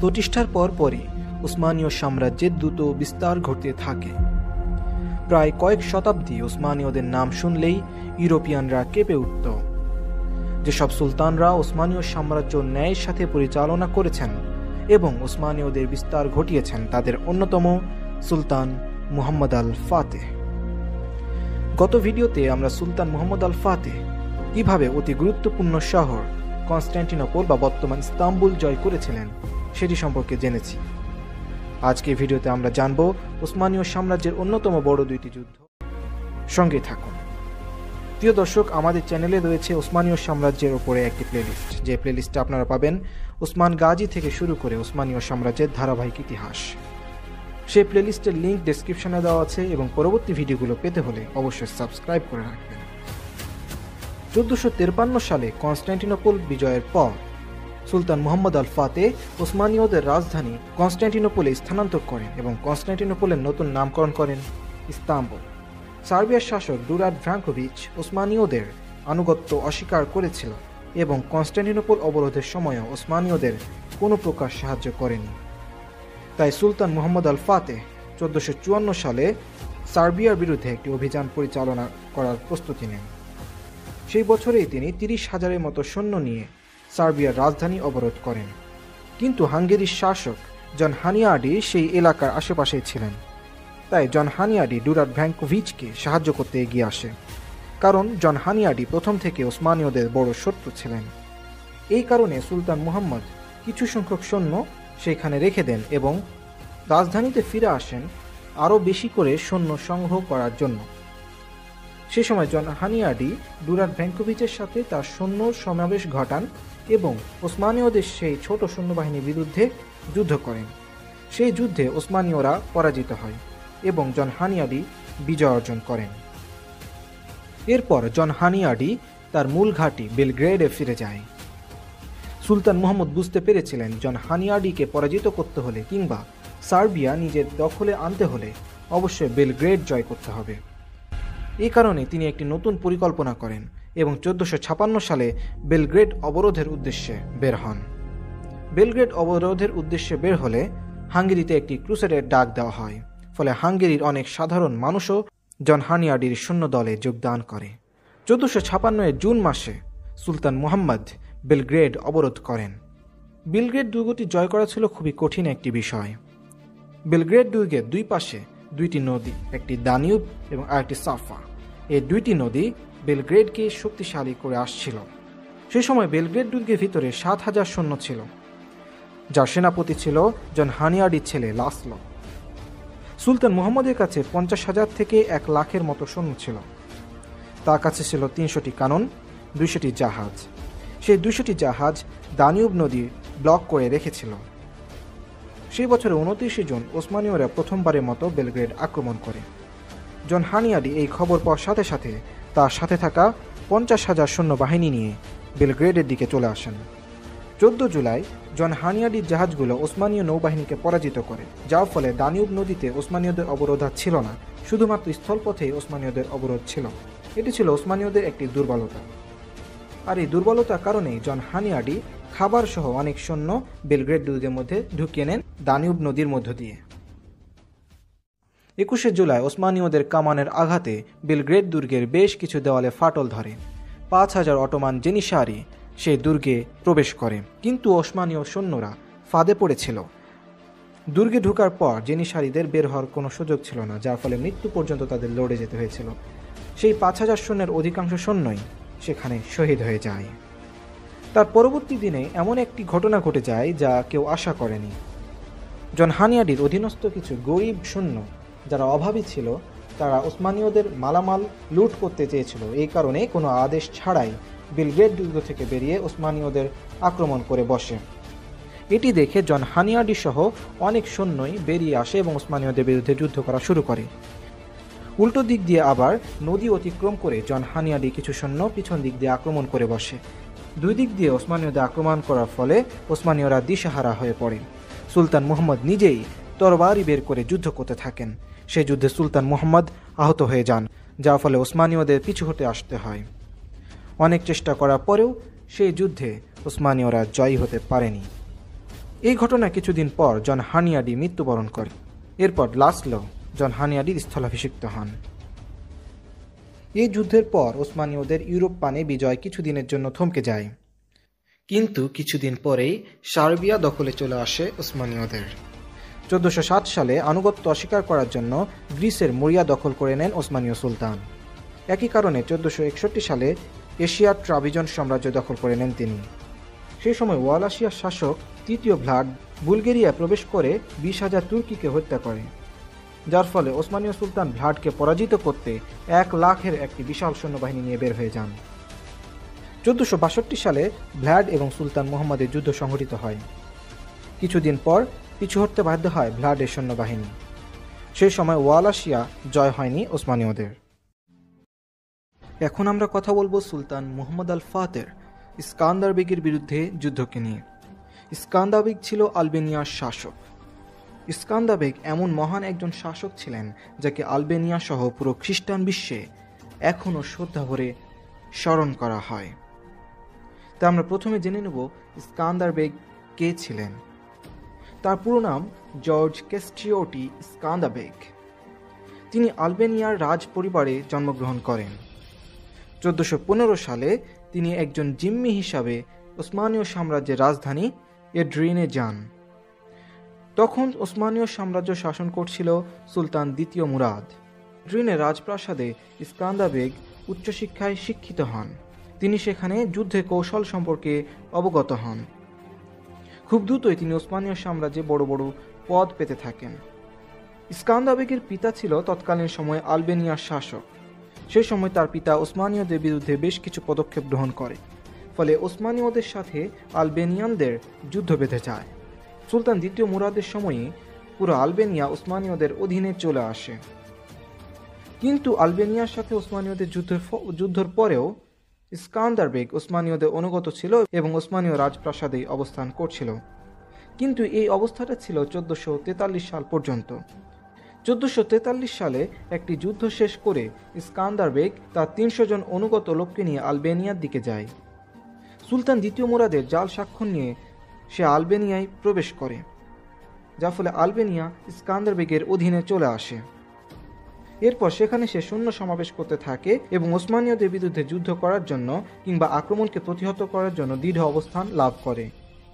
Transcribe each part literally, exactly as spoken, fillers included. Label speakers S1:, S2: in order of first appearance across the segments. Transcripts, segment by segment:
S1: প্রতিষ্ঠার পরপরই উসমানীয় সাম্রাজ্যের দ্রুত বিস্তার ঘটতে থাকে। প্রায় কয়েক শতাব্দী উসমানীয়দের নাম শুনলেই ইউরোপিয়ানরা কেঁপে উঠত। যেসব সুলতানরা উসমানীয় সাম্রাজ্য ন্যায়ের সাথে পরিচালনা করেছেন এবং উসমানীয়দের বিস্তার ঘটিয়েছেন তাদের অন্যতম সুলতান মুহাম্মদ আল ফাতেহ। গত ভিডিওতে আমরা সুলতান মুহাম্মদ আল ফাতেহ কিভাবে অতি গুরুত্বপূর্ণ শহর কনস্ট্যান্টিনোপল বা বর্তমান ইস্তাম্বুল জয় করেছিলেন সেটি সম্পর্কে জেনেছি। আজকে ভিডিওতে আমরা জানব উসমানীয় সাম্রাজ্যের অন্যতম বড় দুইটি যুদ্ধ। সঙ্গে থাকুন। প্রিয় দর্শক, আমাদের চ্যানেলে রয়েছে উসমানীয় সাম্রাজ্যের উপরে একটি প্লেলিস্ট, যে প্লেলিস্টে আপনারা পাবেন উসমান গাজী থেকে শুরু করে উসমানীয় সাম্রাজ্যের ধারাবাহিক ইতিহাস। সেই প্লেলিস্টের লিঙ্ক ডেসক্রিপশনে দেওয়া আছে এবং পরবর্তী ভিডিওগুলো পেতে হলে অবশ্যই সাবস্ক্রাইব করে রাখবেন। চোদ্দশো তেপ্পান্ন সালে কনস্ট্যান্টিনোপল বিজয়ের পর সুলতান মুহাম্মদ আল ফাতেহ উসমানীয়দের রাজধানী কনস্ট্যান্টিনোপলে স্থানান্তর করেন এবং কনস্ট্যান্টিনোপলের নতুন নামকরণ করেন ইস্তাম্বুল। সার্বিয়ার শাসক ডুরাড ভ্রাঙ্কোভিচ উসমানীয়দের আনুগত্য অস্বীকার করেছিল এবং কনস্ট্যান্টিনোপল অবরোধের সময়ও উসমানীয়দের কোনো প্রকার সাহায্য করেনি। তাই সুলতান মুহাম্মদ আল ফাতেহ চোদ্দশো চুয়ান্ন সালে সার্বিয়ার বিরুদ্ধে একটি অভিযান পরিচালনা করার প্রস্তুতি নেন। সেই বছরেই তিনি তিরিশ হাজারের মতো সৈন্য নিয়ে সার্বিয়ার রাজধানী অবরোধ করেন। কিন্তু হাঙ্গেরির শাসক জন হানিয়াডি সেই এলাকার আশেপাশেই ছিলেন। তাই জন হানিয়াডি ডুরাড ভ্রাঙ্কোভিচকে সাহায্য করতে এগিয়ে আসে, কারণ জন হানিয়াডি প্রথম থেকে ওসমানীয়দের বড় শত্রু ছিলেন। এই কারণে সুলতান মুহাম্মদ কিছু সংখ্যক সৈন্য সেখানে রেখে দেন এবং রাজধানীতে ফিরে আসেন আরও বেশি করে সৈন্য সংগ্রহ করার জন্য। সে সময় জন হানিয়াডি ডুরাড ভ্রাঙ্কোভিচের সাথে তার সৈন্য সমাবেশ ঘটান এবং ওসমানীয়দের সেই ছোট সৈন্যবাহিনীর বিরুদ্ধে যুদ্ধ করেন। সেই যুদ্ধে ওসমানীয়রা পরাজিত হয় এবং জন হানিয়াডি বিজয় অর্জন করেন। এরপর জন হানিয়াডি তার মূল ঘাঁটি বেলগ্রেডে ফিরে যায়। সুলতান মুহাম্মদ বুঝতে পেরেছিলেন জন হানিয়াডিকে পরাজিত করতে হলে কিংবা সার্বিয়া নিজের দখলে আনতে হলে অবশ্যই বেলগ্রেড জয় করতে হবে। এই কারণে তিনি একটি নতুন পরিকল্পনা করেন এবং চোদ্দশো ছাপান্ন সালে বেলগ্রেড অবরোধের উদ্দেশ্যে বের হন। বেলগ্রেড অবরোধের উদ্দেশ্যে বের হলে হাঙ্গেরিতে একটি ক্রুসেডের ডাক দেওয়া হয়, ফলে হাঙ্গেরির অনেক সাধারণ মানুষও জন হানিয়াডির সৈন্য দলে যোগদান করে। চোদ্দশো ছাপান্ন এর জুন মাসে সুলতান মুহাম্মদ বেলগ্রেড অবরোধ করেন। বেলগ্রেড দুর্গটি জয় করা ছিল খুবই কঠিন একটি বিষয়। বেলগ্রেড দুর্গের দুই পাশে দুইটি নদী, একটি দানিউব এবং আরেকটি সাফা। এই দুইটি নদী বেলগ্রেডকে শক্তিশালী করে আসছিল। সে সময় বেলগ্রেড দুর্গের ভিতরে সাত হাজার সৈন্য ছিল, যার সেনাপতি ছিল জন হানিয়াডির ছেলে লাসলো। সুলতান মুহাম্মদের কাছে পঞ্চাশ হাজার থেকে এক লাখের মতো সৈন্য ছিল। তার কাছে ছিল তিনশোটি কানন, দুইশোটি জাহাজ। সেই দুইশোটি জাহাজ দানিউব নদী ব্লক করে রেখেছিল। সেই বছরে উনত্রিশে জুন ওসমানীয়রা প্রথমবারের মতো বেলগ্রেড আক্রমণ করে। জন হানিয়াডি এই খবর পাওয়ার সাথে সাথে তার সাথে থাকা পঞ্চাশ হাজার সৈন্যবাহিনী নিয়ে বেলগ্রেডের দিকে চলে আসেন। চোদ্দ জুলাই জন হানিয়াডির জাহাজগুলো ওসমানীয় নৌবাহিনীকে পরাজিত করে, যার ফলে দানিউব নদীতে ওসমানীয়দের অবরোধ ছিল না, শুধুমাত্র স্থলপথেই ওসমানীয়দের অবরোধ ছিল। এটি ছিল ওসমানীয়দের একটি দুর্বলতা। আর এই দুর্বলতার কারণেই জন হানিয়াডি খাবার সহ অনেক সৈন্য বেলগ্রেড দুর্গের মধ্যে ঢুকিয়ে নেন দানিউব নদীর মধ্য দিয়ে। একুশে জুলাই ওসমানীয়দের কামানের আঘাতে বেলগ্রেড দুর্গের বেশ কিছু দেওয়ালে ফাটল ধরে। পাঁচ হাজার অটোমান জেনিসারি সেই দুর্গে প্রবেশ করে, কিন্তু ওসমানীয় সৈন্যরা ফাঁদে পড়েছিল। দুর্গে ঢোকার পর জেনিসারিদের বের হওয়ার কোনো সুযোগ ছিল না, যার ফলে মৃত্যু পর্যন্ত তাদের লড়ে যেতে হয়েছিল। সেই পাঁচ হাজার সৈন্যের অধিকাংশ সৈন্যই সেখানে শহীদ হয়ে যায়। তার পরবর্তী দিনে এমন একটি ঘটনা ঘটে যায় যা কেউ আশা করেনি। জন হানিয়াডির অধীনস্থ কিছু গরিব সৈন্য যারা অভাবী ছিল, তারা ওসমানীয়দের মালামাল লুট করতে চেয়েছিল। এই কারণে কোনো আদেশ ছাড়াই বেলগ্রেড দুর্গ থেকে বেরিয়ে ওসমানীয়দের আক্রমণ করে বসে। এটি দেখে জন হানিয়াডি সহ অনেক সৈন্যই বেরিয়ে আসে এবং ওসমানীয়দের বিরুদ্ধে যুদ্ধ করা শুরু করে। উল্টো দিক দিয়ে আবার নদী অতিক্রম করে জন হানিয়াডি কিছু সৈন্য পিছন দিক দিয়ে আক্রমণ করে বসে। দুই দিক দিয়ে ওসমানীয়দের আক্রমণ করার ফলে ওসমানীয়রা দিশাহারা হয়ে পড়ে। সুলতান মুহাম্মদ নিজেই তরবারি বের করে যুদ্ধ করতে থাকেন। সেই যুদ্ধে সুলতান মুহাম্মদ আহত হয়ে যান, যার ফলে ওসমানীয়দের পিছু হতে আসতে হয়। অনেক চেষ্টা করার পরেও সেই যুদ্ধে ওসমানীয়রা জয়ী হতে পারেনি। এই ঘটনা কিছুদিন পর জন হানিয়াডি মৃত্যুবরণ করে। এরপর লাসলো জন হানিয়াডির স্থলাভিষিক্ত হন। এই যুদ্ধের পর ওসমানীয়দের ইউরোপ পানে বিজয় কিছুদিনের জন্য থমকে যায়, কিন্তু কিছুদিন পরেই সার্বিয়া দখলে চলে আসে ওসমানীয়দের। চোদ্দশো সাত সালে আনুগত্য অস্বীকার করার জন্য গ্রিসের মোরিয়া দখল করে নেন ওসমানীয় সুলতান। একই কারণে চোদ্দশো একষট্টি সালে এশিয়ার ট্রাভিজন সাম্রাজ্য দখল করে নেন তিনি। সেই সময় ওয়ালাসিয়ার শাসক তৃতীয় ভ্লাড বুলগেরিয়া প্রবেশ করে বিশ হাজার তুর্কিকে হত্যা করে, যার ফলে ওসমানীয় সুলতান ভ্লাডকে পরাজিত করতে এক লাখের একটি বিশাল সৈন্যবাহিনী নিয়ে বের হয়ে যান। চোদ্দশো বাষট্টি সালে ভ্লাড এবং সুলতান মুহাম্মদের যুদ্ধ সংঘটিত হয়। কিছুদিন পর পিছু হটতে বাধ্য হয় ভ্লাডের সৈন্যবাহিনী। সেই সময় ওয়ালাসিয়া জয় হয়নি ওসমানীয়দের। এখন আমরা কথা বলবো সুলতান মুহাম্মদ আল ফাতের ইস্কান্দারবেগের বিরুদ্ধে যুদ্ধকে নিয়ে। ইস্কান্দারবেগ ছিল আলবেনিয়ার শাসক। ইস্কান্দারবেগ এমন মহান একজন শাসক ছিলেন যাকে আলবেনিয়া সহ পুরো খ্রিস্টান বিশ্বে এখনও শ্রদ্ধা ভরে স্মরণ করা হয়। তা আমরা প্রথমে জেনে নেব ইস্কান্দারবেগ কে ছিলেন। তার পুরো নাম জর্জ কেস্ট্রিওটি ইস্কান্দারবেগ। তিনি আলবেনিয়ার রাজ পরিবারে জন্মগ্রহণ করেন। চোদ্দশো পনেরো সালে তিনি একজন জিম্মি হিসাবে ওসমানীয় সাম্রাজ্যের রাজধানী এড্রিনে যান। তখন ওসমানীয় সাম্রাজ্য শাসন করছিল সুলতান দ্বিতীয় মুরাদ। এড্রিনে রাজপ্রাসাদে ইস্কান্দারবেগ উচ্চশিক্ষায় শিক্ষিত হন। তিনি সেখানে যুদ্ধে কৌশল সম্পর্কে অবগত হন। খুব দ্রুতই তিনি ওসমানীয় সাম্রাজ্যে বড় বড় পদ পেতে থাকেন। ইস্কান্দারবেগের পিতা ছিল তৎকালীন সময়ে আলবেনিয়ার শাসক। সেই সময় তার পিতা ওসমানীয়দের বিরুদ্ধে বেশ কিছু পদক্ষেপ গ্রহণ করে, ফলে ওসমানীয়দের সাথে আলবেনিয়ানদের যুদ্ধ বেঁধে যায়। সুলতান দ্বিতীয় মুরাদের সময়ে পুরো আলবেনিয়া ওসমানীয়দের অধীনে চলে আসে। কিন্তু আলবেনিয়ার সাথে ওসমানীয়দের যুদ্ধের যুদ্ধের পরেও ইস্কান্দারবেগ ওসমানীয়দের অনুগত ছিল এবং ওসমানীয় রাজপ্রাসাদেই অবস্থান করছিল। কিন্তু এই অবস্থাটা ছিল চোদ্দশো তেতাল্লিশ সাল পর্যন্ত। চোদ্দশো তেতাল্লিশ সালে একটি যুদ্ধ শেষ করে ইস্কান্দারবেগ তার তিনশো জন অনুগত লোককে নিয়ে আলবেনিয়ার দিকে যায়। সুলতান দ্বিতীয় মুরাদের জাল স্বাক্ষর নিয়ে সে আলবেনিয়ায় প্রবেশ করে, যার ফলে আলবেনিয়া ইস্কান্দারবেগের অধীনে চলে আসে। এরপর সেখানে সে সৈন্য সমাবেশ করতে থাকে এবং ওসমানীয়দের বিরুদ্ধে যুদ্ধ করার জন্য কিংবা আক্রমণকে প্রতিহত করার জন্য দৃঢ় অবস্থান লাভ করে।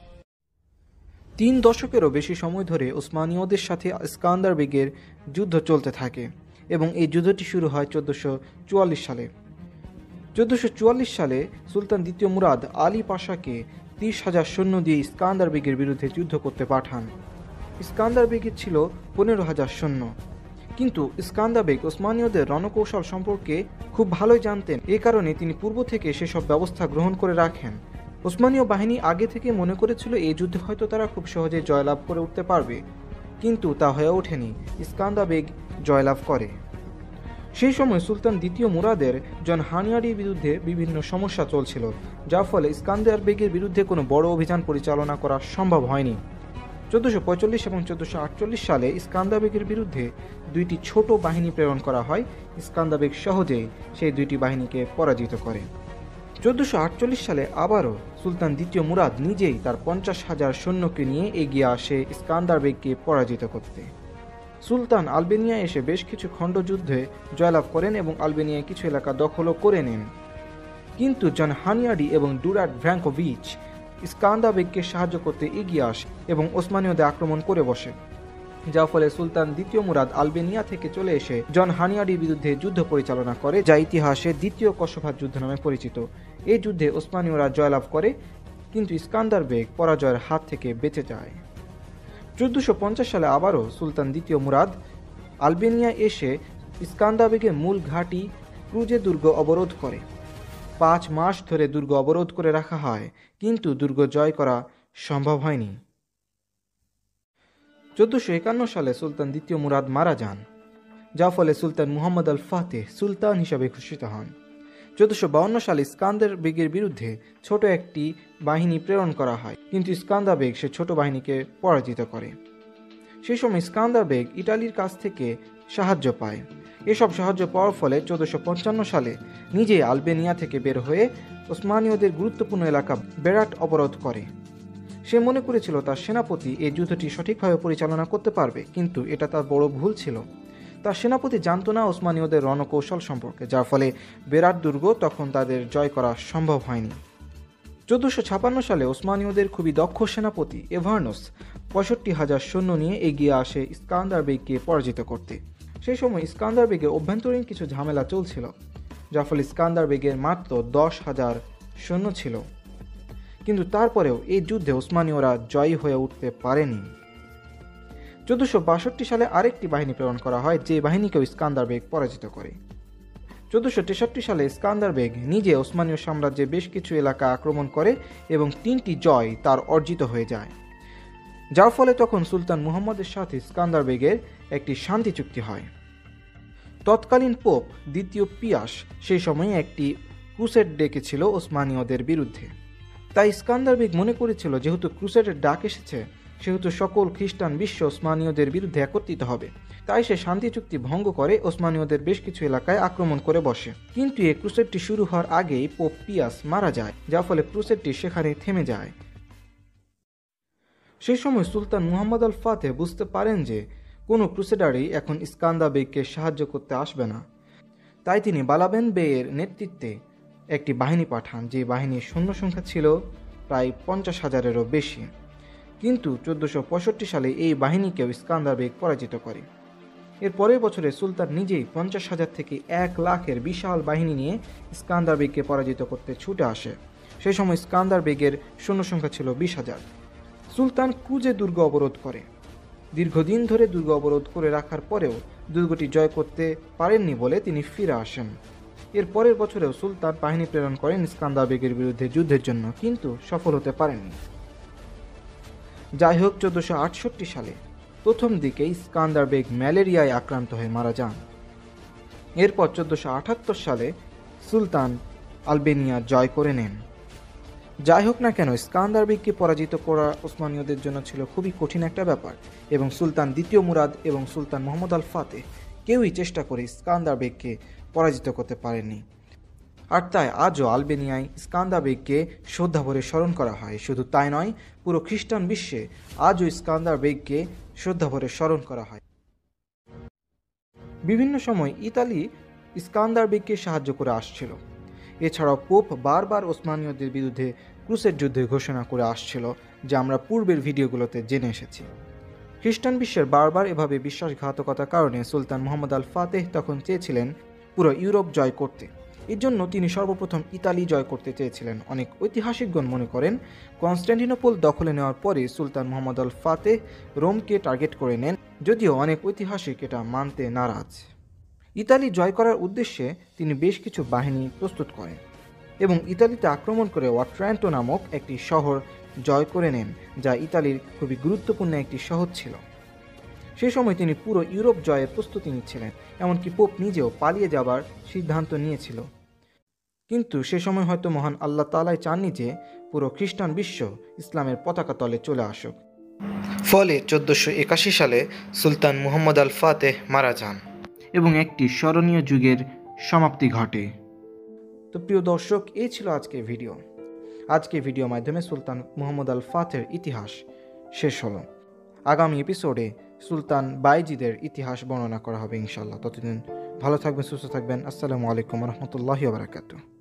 S1: তিন দশকেরও বেশি সময় ধরে ওসমানীয়দের সাথে ইস্কান্দারবেগের যুদ্ধ চলতে থাকে এবং এই যুদ্ধটি শুরু হয় চোদ্দশো চুয়াল্লিশ সালে। চোদ্দশো চুয়াল্লিশ সালে সুলতান দ্বিতীয় মুরাদ আলী পাশাকে ত্রিশ হাজার সৈন্য দিয়ে ইস্কান্দারবেগের বিরুদ্ধে যুদ্ধ করতে পাঠান। ইস্কান্দারবেগের ছিল পনেরো হাজার সৈন্য, কিন্তু ইস্কান্দারবেগ ওসমানীয়দের রণকৌশল সম্পর্কে খুব ভালোই জানতেন। এ কারণে তিনি পূর্ব থেকে সেসব ব্যবস্থা গ্রহণ করে রাখেন। ওসমানীয় বাহিনী আগে থেকে মনে করেছিল এই যুদ্ধে হয়তো তারা খুব সহজে জয়লাভ করে উঠতে পারবে, কিন্তু তা হয়ে ওঠেনি। ইস্কান্দারবেগ জয়লাভ করে। সেই সময় সুলতান দ্বিতীয় মুরাদের জন হানিয়াডির বিরুদ্ধে বিভিন্ন সমস্যা চলছিল, যার ফলে ইস্কান্দারবেগের বিরুদ্ধে কোনো বড় অভিযান পরিচালনা করা সম্ভব হয়নি। চোদ্দশো পঁয়তাল্লিশ এবং চোদ্দশো আটচল্লিশ সালে ইস্কান্দারবেগের বিরুদ্ধে দুইটি ছোট বাহিনী প্রেরণ করা হয়। ইস্কান্দারবেগ সহজেই সেই দুইটি বাহিনীকে পরাজিত করে। চোদ্দশো আটচল্লিশ সালে আবারও সুলতান দ্বিতীয় মুরাদ নিজেই তার পঞ্চাশ হাজার সৈন্যকে নিয়ে এগিয়ে আসে ইস্কান্দারবেগকে পরাজিত করতে। সুলতান আলবেনিয়া এসে বেশ কিছু খণ্ডযুদ্ধে জয়লাভ করেন এবং আলবেনিয়ায় কিছু এলাকা দখলও করে নেন। কিন্তু জন হানিয়াডি এবং ডুরাট ভ্র্যাঙ্কোভিচ ইস্কান্দারবেগকে সাহায্য করতে এগিয়ে আসে এবং ওসমানীয়দের আক্রমণ করে বসে, যার ফলে সুলতান দ্বিতীয় মুরাদ আলবেনিয়া থেকে চলে এসে জন হানিয়াডির বিরুদ্ধে যুদ্ধ পরিচালনা করে, যা ইতিহাসে দ্বিতীয় কসোভার যুদ্ধ নামে পরিচিত। এই যুদ্ধে ওসমানীয়রা জয়লাভ করে, কিন্তু ইস্কান্দারবেগ পরাজয়ের হাত থেকে বেঁচে যায়। চোদ্দশো পঞ্চাশ সালে আবারও সুলতান দ্বিতীয় মুরাদ আলবেনিয়া এসে ইস্কান্দারবেগের মূল ঘাঁটি ক্রুজে দুর্গ অবরোধ করে। পাঁচ মাস ধরে দুর্গ অবরোধ করে রাখা হয়, কিন্তু দুর্গ জয় করা সম্ভব হয়নি। চোদ্দশো একান্ন সালে সুলতান দ্বিতীয় মুরাদ মারা যান, যার ফলে সুলতান মুহাম্মদ আল ফাতেহ সুলতান হিসাবে ঘোষিত হন। চোদ্দশো বাউন্ন সালে ইস্কান্দারবেগের বিরুদ্ধে ছোট একটি বাহিনী প্রেরণ করা হয়, কিন্তু ইস্কান্দারবেগ সে ছোট বাহিনীকে পরাজিত করে। সেই সময় ইস্কান্দারবেগ ইটালির কাছ থেকে সাহায্য পায়। এসব সাহায্য পাওয়ার ফলে চোদ্দশো পঞ্চান্ন সালে নিজে আলবেনিয়া থেকে বের হয়ে ওসমানীয়দের গুরুত্বপূর্ণ এলাকা বেরাট অবরোধ করে। সে মনে করেছিল তার সেনাপতি এই যুদ্ধটি সঠিকভাবে পরিচালনা করতে পারবে, কিন্তু এটা তার বড় ভুল ছিল। তার সেনাপতি জানত না ওসমানীয়দের রণকৌশল সম্পর্কে, যার ফলে বেরাট দুর্গ তখন তাদের জয় করা সম্ভব হয়নি। চোদ্দশো ছাপান্ন সালে ওসমানীয়দের খুবই দক্ষ সেনাপতি এভার্নস পঁয়ষট্টি হাজার সৈন্য নিয়ে এগিয়ে আসে ইস্কান্দার বেগকে পরাজিত করতে। সেই সময় ইস্কান্দার বেগে অভ্যন্তরীণ কিছু ঝামেলা চলছিল, যার ফলে ইস্কান্দার বেগের মাত্র দশ হাজার সৈন্য ছিল। কিন্তু তারপরেও এই যুদ্ধে ওসমানীয়রা জয়ী হয়ে উঠতে পারেনি। চোদ্দশো বাষট্টি সালে আরেকটি বাহিনী প্রেরণ করা হয়, যে বাহিনীকেও ইস্কান্দার বেগ পরাজিত করে। চোদ্দশো তেষট্টি সালে ইস্কান্দার বেগ নিজে ওসমানীয় সাম্রাজ্যে বেশ কিছু এলাকা আক্রমণ করে এবং তিনটি জয় তার অর্জিত হয়ে যায়, যার ফলে তখন সুলতান মুহাম্মদের সাথে ইস্কান্দার বেগের একটি শান্তি চুক্তি হয়। তৎকালীন পোপ দ্বিতীয় পিয়াস সেই সময়ে একটি ক্রুসেড ডেকেছিল ওসমানীয়দের বিরুদ্ধে। তাই ইস্কান্দার বেগ মনে করেছিল যেহেতু ক্রুসেডের ডাক এসেছে, সেহেতু সকল খ্রিস্টান বিশ্ব ওসমানীয়দের বিরুদ্ধে একত্রিত হবে। তাই সে শান্তি চুক্তি ভঙ্গ করে ওসমানীয়দের বেশ কিছু এলাকায় আক্রমণ করে বসে। কিন্তু এই ক্রুসেডটি শুরু হওয়ার আগেই পোপ পিয়াস মারা যায়, যার ফলে ক্রুসেডটি সেখানে থেমে যায়। সেই সময় সুলতান মুহাম্মদ আল ফাতেহ বুঝতে পারেন যে কোনো ক্রুসেডারই এখন ইস্কান্দার বেগকে সাহায্য করতে আসবে না। তাই তিনি বালাবেন বেয়ের নেতৃত্বে একটি বাহিনী পাঠান, যে বাহিনীর সৈন্য সংখ্যা ছিল প্রায় পঞ্চাশ হাজারেরও বেশি। কিন্তু চোদ্দশো পঁয়ষট্টি সালে এই বাহিনীকেও ইস্কান্দার বেগ পরাজিত করে। এর পরের বছরে সুলতান নিজেই পঞ্চাশ হাজার থেকে এক লাখের বিশাল বাহিনী নিয়ে ইস্কান্দার বেগকে পরাজিত করতে ছুটে আসে। সেই সময় ইস্কান্দার বেগের সৈন্য সংখ্যা ছিল বিশ হাজার। সুলতান ক্রুজে দুর্গ অবরোধ করে। দীর্ঘদিন ধরে দুর্গ অবরোধ করে রাখার পরেও দুর্গটি জয় করতে পারেননি বলে তিনি ফিরে আসেন। এর পরের বছরেও সুলতান বাহিনী প্রেরণ করেন ইস্কান্দার বেগের বিরুদ্ধে যুদ্ধের জন্য, কিন্তু সফল হতে পারেননি। যাই হোক, চোদ্দশো আটষট্টি সালে প্রথম দিকে ইস্কান্দার বেগ ম্যালেরিয়ায় আক্রান্ত হয়ে মারা যান। এরপর চোদ্দশো আটাত্তর সালে সুলতান আলবেনিয়া জয় করে নেন। যাই হোক না কেন, ইস্কান্দার বেগকে পরাজিত করা ওসমানীয়দের জন্য ছিল খুবই কঠিন একটা ব্যাপার, এবং সুলতান দ্বিতীয় মুরাদ এবং সুলতান মুহাম্মদ আল ফাতেহ কেউই চেষ্টা করে ইস্কান্দার বেগকে পরাজিত করতে পারেননি। আর তাই আজও আলবেনিয়ায় ইস্কান্দার বেগকে শ্রদ্ধাভরে স্মরণ করা হয়। শুধু তাই নয়, পুরো খ্রিস্টান বিশ্বে আজও ইস্কান্দার বেগকে শ্রদ্ধাভরে স্মরণ করা হয়। বিভিন্ন সময় ইতালি ইস্কান্দার বেগকে সাহায্য করে আসছিল। এছাড়াও পোপ বারবার ওসমানীয়দের বিরুদ্ধে ক্রুসেড যুদ্ধে ঘোষণা করে আসছিল, যা আমরা পূর্বের ভিডিওগুলোতে জেনে এসেছি। খ্রিস্টান বিশ্বের বারবার এভাবে বিশ্বাসঘাতকতার কারণে সুলতান মুহাম্মদ আল ফাতেহ তখন চেয়েছিলেন পুরো ইউরোপ জয় করতে। এর জন্য তিনি সর্বপ্রথম ইতালি জয় করতে চেয়েছিলেন। অনেক ঐতিহাসিকগণ মনে করেন কনস্ট্যান্টিনোপল দখলে নেওয়ার পরে সুলতান মুহাম্মদ আল ফাতেহ রোমকে টার্গেট করে নেন, যদিও অনেক ঐতিহাসিক এটা মানতে নারাজ। ইতালি জয় করার উদ্দেশ্যে তিনি বেশ কিছু বাহিনী প্রস্তুত করেন এবং ইতালিতে আক্রমণ করে ওয়াট্রান্টো নামক একটি শহর জয় করে নেন, যা ইতালির খুবই গুরুত্বপূর্ণ একটি শহর ছিল। সেই সময় তিনি পুরো ইউরোপ জয়ের প্রস্তুতি নিচ্ছিলেন, এমনকি পোপ নিজেও পালিয়ে যাবার সিদ্ধান্ত নিয়েছিল। কিন্তু সে সময় হয়তো মহান আল্লাহ তাআলাই চাননি যে পুরো খ্রিস্টান বিশ্ব ইসলামের পতাকা তলে চলে আসুক। ফলে চোদ্দশো একাশি সালে সুলতান মুহাম্মদ আল ফাতেহ মারা যান এবং একটি স্মরণীয় যুগের সমাপ্তি ঘটে। তো প্রিয় দর্শক, এই ছিল আজকের ভিডিও। আজকে ভিডিওর মাধ্যমে সুলতান মুহাম্মদ আল ফাতেহের ইতিহাস শেষ হলো। আগামী এপিসোডে সুলতান বাইজিদের ইতিহাস বর্ণনা করা হবে ইনশাআল্লাহ। ততদিন ভালো থাকবেন, সুস্থ থাকবেন। আসসালামু আলাইকুম ওয়া রাহমাতুল্লাহি ওয়া বারাকাতুহু।